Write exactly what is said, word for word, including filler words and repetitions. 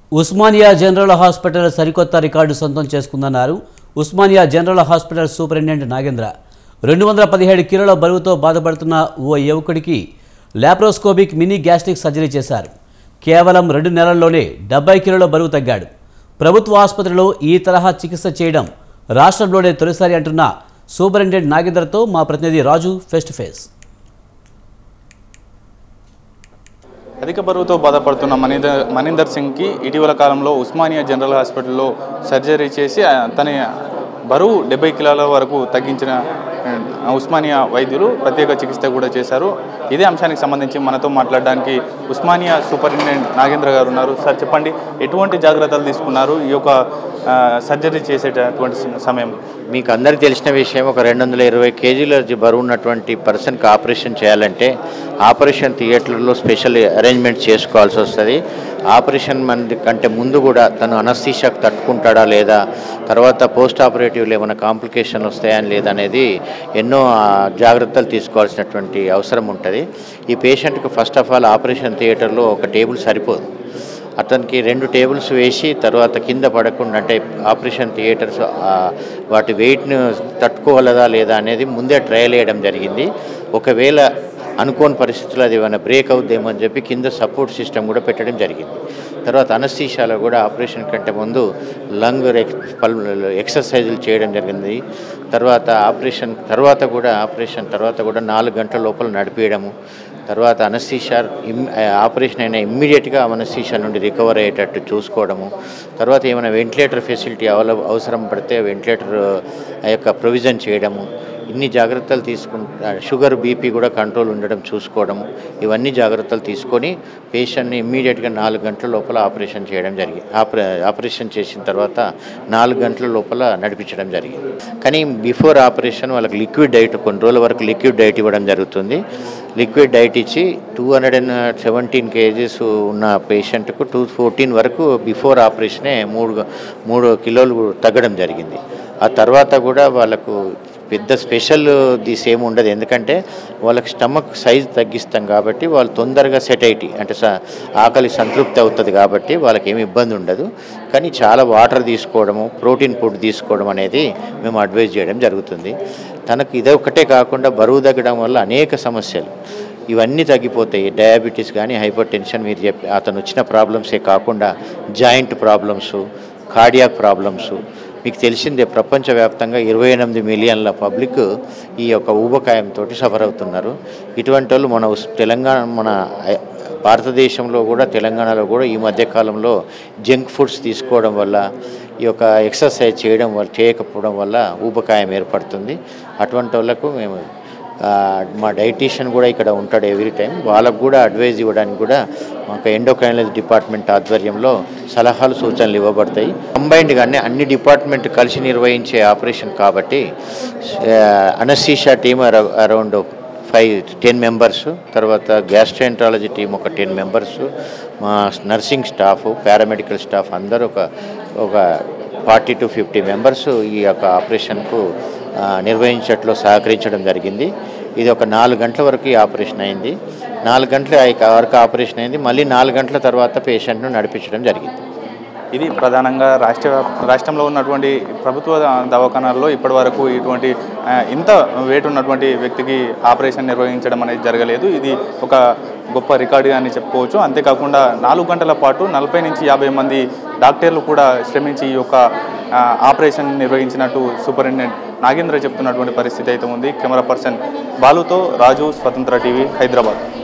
Osmania general hospital సరికొత్త record సొంతం చేసుకుందన్నారు Osmania general hospital superintendent Nagendra. రెండు వందల పదిహేడు కిలోల బరువుతో బాధపడుతున్న ఓ యువకుడికి లాప్రోస్కోపిక్ మినీ గ్యాస్ట్రిక్ సర్జరీ చేశారు. కేవలం రెండు నెలల్లోనే డెబ్బై కిలోల బరువు తగ్గాడు. ప్రభుత్వ ఆసుపత్రిలో ఈ తరహా చికిత్స చేయడం రాష్ట్రంలోనే తొలిసారి అంటున్న సూపరింటెండెంట్ నాగేంద్రతో మా ప్రతినిధి రాజు ఫేస్ టు ఫేస్. అధిక బరువుతో బాధపడుతున్న మణీందర్ మణీందర్ సింగ్కి ఇటీవల కాలంలో ఉస్మానియా జనరల్ హాస్పిటల్లో సర్జరీ చేసి తన బరువు డెబ్బై కిలోల వరకు తగ్గించిన ఉస్మానియా వైద్యులు ప్రత్యేక చికిత్స కూడా చేశారు. ఇదే అంశానికి సంబంధించి మనతో మాట్లాడడానికి ఉస్మానియా సూపరింటెండెంట్ నాగేంద్ర గారు ఉన్నారు. సార్ చెప్పండి, ఎటువంటి జాగ్రత్తలు తీసుకున్నారు ఈ యొక్క సర్జరీ చేసేటటువంటి సమయం? మీకు అందరికీ తెలిసిన విషయం, ఒక రెండు వందల ఇరవై కేజీల బరువు ఉన్నటువంటి పర్సన్కి ఆపరేషన్ చేయాలంటే ఆపరేషన్ థియేటర్లో స్పెషల్ అరేంజ్మెంట్ చేసుకోవాల్సి వస్తుంది. ఆపరేషన్ మంది కంటే ముందు కూడా తను అనస్థీషియాకు తట్టుకుంటాడా లేదా, తర్వాత పోస్ట్ ఆపరేటివ్లో ఏమైనా కాంప్లికేషన్ వస్తాయని లేదా అనేది ఎన్నో జాగ్రత్తలు తీసుకోవాల్సినటువంటి అవసరం ఉంటుంది. ఈ పేషెంట్కి ఫస్ట్ ఆఫ్ ఆల్ ఆపరేషన్ థియేటర్లో ఒక టేబుల్ సరిపోదు. అతనికి రెండు టేబుల్స్ వేసి తర్వాత కింద పడకుండా, అంటే ఆపరేషన్ థియేటర్స్ వాటి వెయిట్ను తట్టుకోగలదా లేదా అనేది ముందే ట్రయల్ వేయడం జరిగింది. ఒకవేళ అనుకోని పరిస్థితుల్లో అది ఏమైనా బ్రేక్ అవుద్దేమో అని చెప్పి కింద సపోర్ట్ సిస్టమ్ కూడా పెట్టడం జరిగింది. తర్వాత అనస్థీషియాలో కూడా ఆపరేషన్ కంటే ముందు లంగ్ ఎక్సర్సైజులు చేయడం జరిగింది. తర్వాత ఆపరేషన్ తర్వాత కూడా ఆపరేషన్ తర్వాత కూడా నాలుగు గంటల లోపల నడిపేయడము, తర్వాత అనస్థీషియా ఇమ్ ఆపరేషన్ అయినా ఇమ్మీడియట్గా అనస్థీషియా నుండి రికవర్ అయ్యేటట్టు చూసుకోవడము, తర్వాత ఏమైనా వెంటిలేటర్ ఫెసిలిటీ అవల అవసరం పడితే వెంటిలేటర్ యొక్క ప్రొవిజన్ చేయడము, ఇన్ని జాగ్రత్తలు తీసుకుంటా షుగర్ బీపీ కూడా కంట్రోల్ ఉండడం చూసుకోవడం, ఇవన్నీ జాగ్రత్తలు తీసుకొని పేషెంట్ని ఇమ్మీడియట్గా నాలుగు గంటల లోపల ఆపరేషన్ చేయడం జరిగింది. ఆపరే ఆపరేషన్ చేసిన తర్వాత నాలుగు గంటల లోపల నడిపించడం జరిగింది. కానీ బిఫోర్ ఆపరేషన్ వాళ్ళకి లిక్విడ్ డైట్ కొన్ని రోజుల వరకు లిక్విడ్ డైట్ ఇవ్వడం జరుగుతుంది. లిక్విడ్ డైట్ ఇచ్చి two hundred and seventeen kgs ఉన్న పేషెంట్కు టూ ఫోర్టీన్ వరకు బిఫోర్ ఆపరేషనే మూడు మూడు కిలోలు తగ్గడం జరిగింది. ఆ తర్వాత కూడా వాళ్ళకు పెద్ద స్పెషల్ దిస్ ఏమి ఉండదు, ఎందుకంటే వాళ్ళకి స్టమక్ సైజ్ తగ్గిస్తాం కాబట్టి వాళ్ళు తొందరగా సెటైటీ అంటే ఆకలి సంతృప్తి అవుతుంది కాబట్టి వాళ్ళకి ఏమి ఇబ్బంది ఉండదు. కానీ చాలా వాటర్ తీసుకోవడము, ప్రోటీన్ ఫుడ్ తీసుకోవడం అనేది మేము అడ్వైజ్ చేయడం జరుగుతుంది. తనకు ఇదే ఒకటే కాకుండా బరువు తగ్గడం వల్ల అనేక సమస్యలు ఇవన్నీ తగ్గిపోతాయి. డయాబెటీస్ కానీ హైపర్ టెన్షన్ మీరు చెప్పి అతను వచ్చిన ప్రాబ్లమ్సే కాకుండా జాయింట్ ప్రాబ్లమ్సు, కార్డియాక్ ప్రాబ్లమ్సు, మీకు తెలిసిందే ప్రపంచవ్యాప్తంగా ఇరవై ఎనిమిది మిలియన్ల పబ్లిక్ ఈ యొక్క ఊబకాయంతో సఫర్ అవుతున్నారు. ఇటువంటి వాళ్ళు మన తెలంగాణ మన భారతదేశంలో కూడా తెలంగాణలో కూడా ఈ మధ్యకాలంలో జంక్ ఫుడ్స్ తీసుకోవడం వల్ల, ఈ యొక్క ఎక్సర్సైజ్ చేయడం వల్ల చేయకపోవడం వల్ల ఊబకాయం ఏర్పడుతుంది. అటువంటి వాళ్ళకు మేము మా డైటీషియన్ కూడా ఇక్కడ ఉంటాడు ఎవ్రీ టైం, వాళ్ళకు కూడా అడ్వైజ్ ఇవ్వడానికి కూడా మాకు ఎండోక్రైనాలజీ డిపార్ట్మెంట్ ఆధ్వర్యంలో సలహాలు సూచనలు ఇవ్వబడతాయి. కంబైన్డ్గానే అన్ని డిపార్ట్మెంట్ కలిసి నిర్వహించే ఆపరేషన్ కాబట్టి anaesthesia team around five ten members, తర్వాత గ్యాస్ట్రోఎంట్రాలజీ టీం ఒక టెన్ మెంబర్స్, మా నర్సింగ్ స్టాఫ్, పారామెడికల్ స్టాఫ్ అందరూ ఒక ఒక ఫార్టీ టు ఫిఫ్టీ మెంబర్స్ ఈ యొక్క ఆపరేషన్కు నిర్వహించట్లో సహకరించడం జరిగింది. ఇది ఒక నాలుగు గంటల వరకు ఈ ఆపరేషన్ అయింది. నాలుగు గంటల వరకు ఆపరేషన్ అయింది. మళ్ళీ నాలుగు గంటల తర్వాత పేషెంట్ను నడిపించడం జరిగింది. ఇది ప్రధానంగా రాష్ట్ర రాష్ట్రంలో ఉన్నటువంటి ప్రభుత్వ దవాఖానాల్లో ఇప్పటి వరకు ఇటువంటి ఇంత వెయిట్ ఉన్నటువంటి వ్యక్తికి ఆపరేషన్ నిర్వహించడం అనేది జరగలేదు. ఇది ఒక గొప్ప రికార్డు అని చెప్పుకోవచ్చు. అంతేకాకుండా నాలుగు గంటల పాటు నలభై నుంచి యాభై మంది డాక్టర్లు కూడా శ్రమించి ఈ యొక్క ఆపరేషన్ నిర్వహించినట్టు సూపరింటెండెంట్ నాగేంద్ర చెప్తున్నటువంటి పరిస్థితి అయితే ఉంది. కెమెరా పర్సన్ బాలుతో రాజు, స్వతంత్ర టీవీ, హైదరాబాద్.